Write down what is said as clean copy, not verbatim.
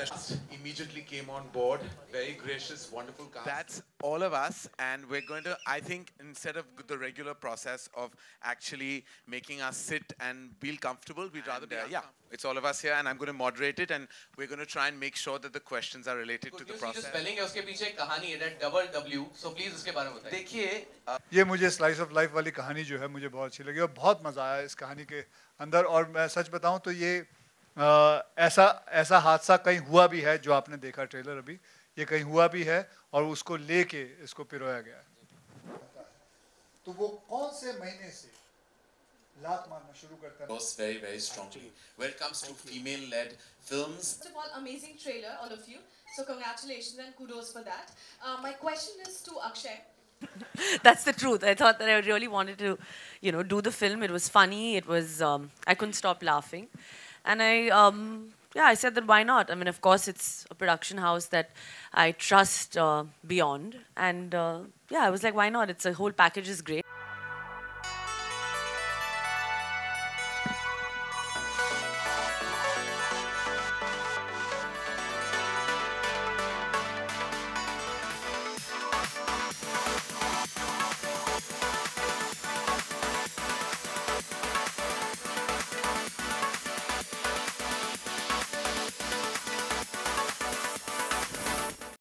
specialist immediately came on board. Very gracious, wonderful cast. That's all of us, and we're going to, I think, instead of the regular process of actually making us sit and feel comfortable, we'd rather be, yeah, it's all of us here, and I'm going to moderate it, and we're going to try and make sure that the questions are related to the process. spelling है उसके पीछे एक कहानी है that double W, so please उसके बारे में बताइए. देखिए, ये मुझे स्लाइस ऑफ लाइफ वाली कहानी जो है मुझे बहुत अच्छी लगी और बहुत मज़ा आया इस कहानी के अंदर. और मैं सच बताऊं तो ये ऐसा हादसा कहीं हुआ भी है जो आपने देखा ट्रेलर अभी, ये कहीं हुआ भी है और उसको लेके इसको पिरोया गया है. तो वो कौन से महीने से लात मारना शुरू करता है? Goes very, very strongly. When it comes to female-led films. First of all, amazing trailer, all of you. So congratulations and kudos for that. My question is to Akshay. That's the truth. I thought that I really wanted to, do the film. It was funny. It was, I couldn't stop laughing. And I said that why not? I mean, of course, it's a production house that I trust beyond. And I was like, why not? It's a whole package is great.